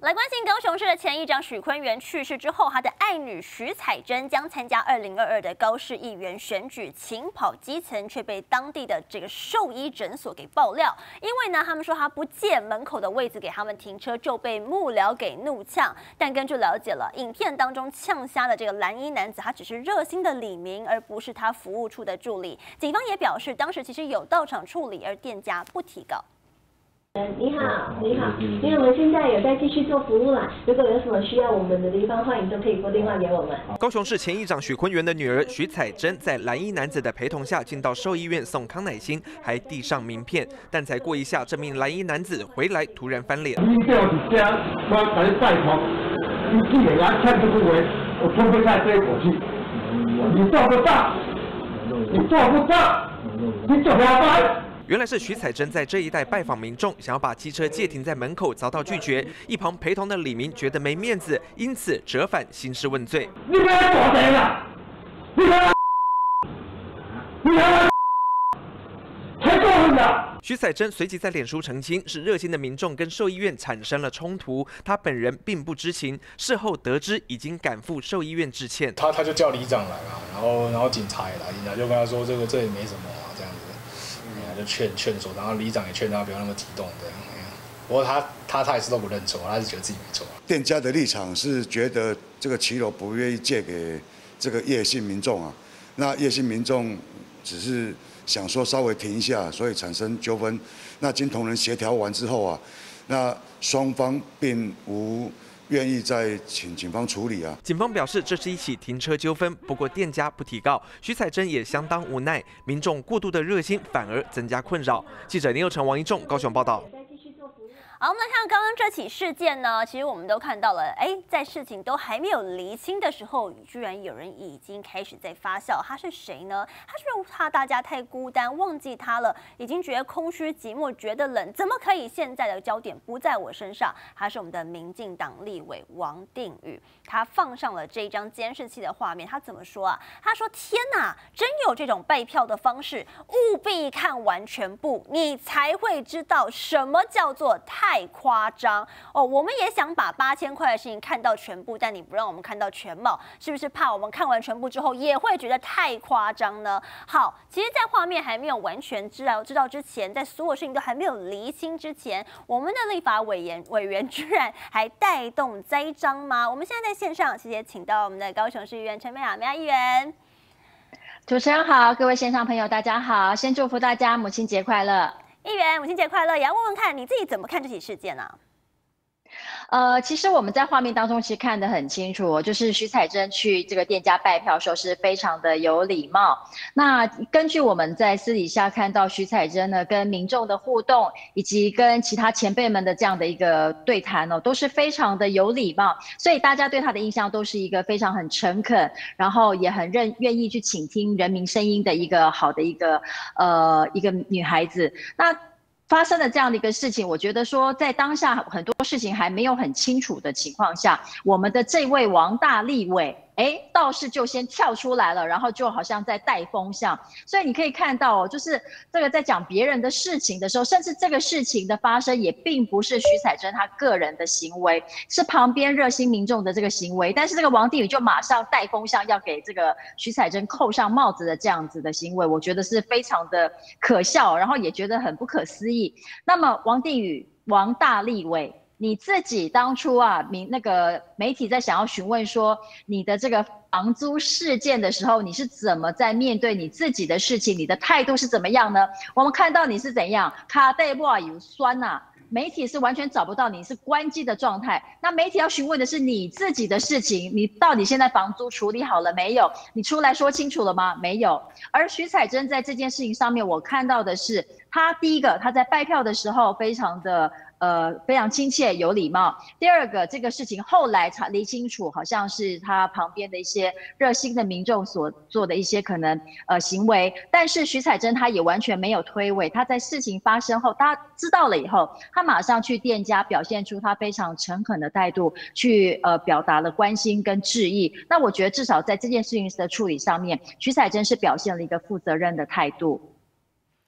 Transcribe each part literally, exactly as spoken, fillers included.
来关心高雄市的前议长许坤元去世之后，他的爱女许彩珍将参加二零二二的高市议员选举，勤跑基层，却被当地的这个兽医诊所给爆料。因为呢，他们说他不借门口的位置给他们停车，就被幕僚给怒呛。但根据了解了，影片当中呛瞎的这个蓝衣男子，他只是热心的李明，而不是他服务处的助理。警方也表示，当时其实有到场处理，而店家不提告。 你好，你好，因为我们现在有在继续做服务啦。如果有什么需要我们的地方，欢迎都可以拨电话给我们。 高雄市前议长许坤元的女儿许彩珍，在蓝衣男子的陪同下进到兽医院送康乃馨，还递上名片。但才过一下，这名蓝衣男子回来突然翻脸。 你叫一家，我来拜访，你既然来看这个人，我冲不下这一口气。你做不到，你做不到，你怎么办？ 原来是许彩珍在这一带拜访民众，想要把机车借停在门口，遭到拒绝。一旁陪同的李明觉得没面子，因此折返兴师问罪。 你不要躲谁了？你不要，你不要，太过分了！ 许彩珍随即在脸书澄清，是热心的民众跟兽医院产生了冲突，他本人并不知情。事后得知已经赶赴兽医院致歉。 他他就叫里长来了，然后然后警察也来，警察就跟他说这个这也没什么啊，这样子。 就劝劝说，然后里长也劝他不要那么激动，这样。不过他他他也是都不认错，他是觉得自己没错。 店家的立场是觉得这个骑楼不愿意借给这个叶姓民众啊，那叶姓民众只是想说稍微停一下，所以产生纠纷。那经同仁协调完之后啊，那双方并无 愿意再请警方处理啊！ 警方表示，这是一起停车纠纷，不过店家不提告。许彩珍也相当无奈，民众过度的热心反而增加困扰。记者林佑成、王一仲高雄报道。 好，我们来看刚刚这起事件呢，其实我们都看到了，哎，在事情都还没有厘清的时候，居然有人已经开始在发酵。他是谁呢？他是怕大家太孤单，忘记他了，已经觉得空虚寂寞，觉得冷，怎么可以现在的焦点不在我身上？他是我们的民进党立委王定宇，他放上了这一张监视器的画面。他怎么说啊？他说：“天哪，真有这种拜票的方式，务必看完全部，你才会知道什么叫做太。” 太夸张哦！我们也想把八千块的事情看到全部，但你不让我们看到全貌，是不是怕我们看完全部之后也会觉得太夸张呢？好，其实，在画面还没有完全知道知道之前，在所有事情都还没有厘清之前，我们的立法委员委员居然还带动栽赃吗？我们现在在线上，谢谢请到我们的高雄市议员陈美雅美雅议员。 主持人好，各位线上朋友大家好，先祝福大家母亲节快乐。 议员，母亲节快乐！也要问问看你自己怎么看这起事件呢、啊？ 呃，其实我们在画面当中其实看得很清楚、哦，就是许彩珍去这个店家拜票的时候是非常的有礼貌。那根据我们在私底下看到许彩珍呢跟民众的互动，以及跟其他前辈们的这样的一个对谈哦，都是非常的有礼貌，所以大家对她的印象都是一个非常很诚恳，然后也很认愿意去倾听人民声音的一个好的一个呃一个女孩子。那 发生了这样的一个事情，我觉得说，在当下很多事情还没有很清楚的情况下，我们的这位王大立委，哎，倒是就先跳出来了，然后就好像在带风向。所以你可以看到哦，就是这个在讲别人的事情的时候，甚至这个事情的发生也并不是许彩珍她个人的行为，是旁边热心民众的这个行为。但是这个王定宇就马上带风向，要给这个许彩珍扣上帽子的这样子的行为，我觉得是非常的可笑，然后也觉得很不可思议。 那么，王定宇，王大立委，你自己当初啊，民那个媒体在想要询问说你的这个房租事件的时候，你是怎么在面对你自己的事情，你的态度是怎么样呢？我们看到你是怎样，卡带哇有酸呐、啊。 媒体是完全找不到你，是关机的状态。那媒体要询问的是你自己的事情，你到底现在房租处理好了没有？你出来说清楚了吗？没有。而许彩珍在这件事情上面，我看到的是，她第一个，她在拜票的时候非常的呃非常亲切有礼貌。第二个，这个事情后来查理清楚，好像是她旁边的一些热心的民众所做的一些可能呃行为。但是许彩珍她也完全没有推诿，她在事情发生后，她知道了以后，她 马上去店家表现出他非常诚恳的态度，去呃表达了关心跟致意。那我觉得至少在这件事情的处理上面，许彩珍是表现了一个负责任的态度。 好。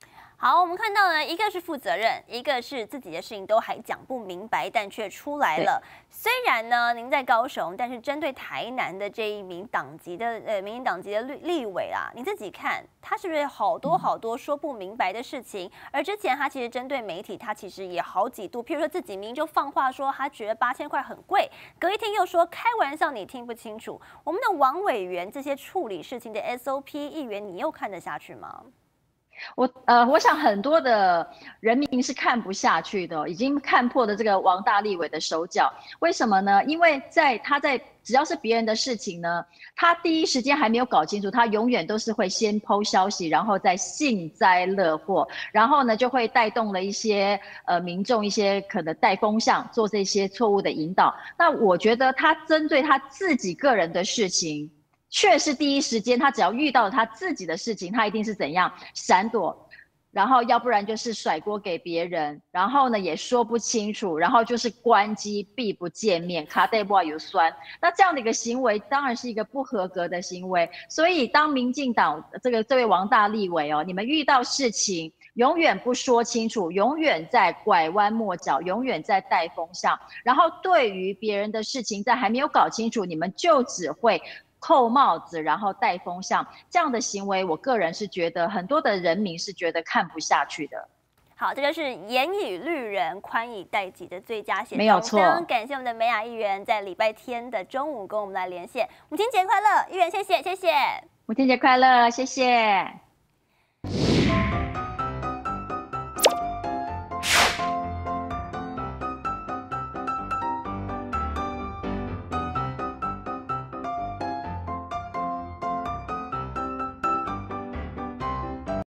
好，我们看到呢，一个是负责任，一个是自己的事情都还讲不明白，但却出来了。虽然呢，您在高雄，但是针对台南的这一名党籍的呃民进党籍的立立委啊，你自己看他是不是有好多好多说不明白的事情？而之前他其实针对媒体，他其实也好几度，譬如说自己明明就放话说他觉得八千块很贵，隔一天又说开玩笑，你听不清楚。我们的王委员这些处理事情的 S O P 议员，你又看得下去吗？ 我呃，我想很多的人民是看不下去的，已经看破了这个王大立委的手脚。为什么呢？因为在他在只要是别人的事情呢，他第一时间还没有搞清楚，他永远都是会先抛消息，然后再幸灾乐祸，然后呢就会带动了一些呃民众一些可能带风向，做这些错误的引导。那我觉得他针对他自己个人的事情。确实，第一时间他只要遇到了他自己的事情，他一定是怎样闪躲，然后要不然就是甩锅给别人，然后呢也说不清楚，然后就是关机闭不见面，卡带不有酸。那这样的一个行为当然是一个不合格的行为。所以当民进党这个这位王大立委哦，你们遇到事情永远不说清楚，永远在拐弯抹角，永远在带风向，然后对于别人的事情在还没有搞清楚，你们就只会扣帽子，然后带风向，这样的行为，我个人是觉得很多的人民是觉得看不下去的。 好，这就是严以律人，宽以待己的最佳写照。 没有错。 非常感谢我们的美雅议员在礼拜天的中午跟我们来连线。母亲节快乐，议员谢谢谢谢。 母亲节快乐，谢谢。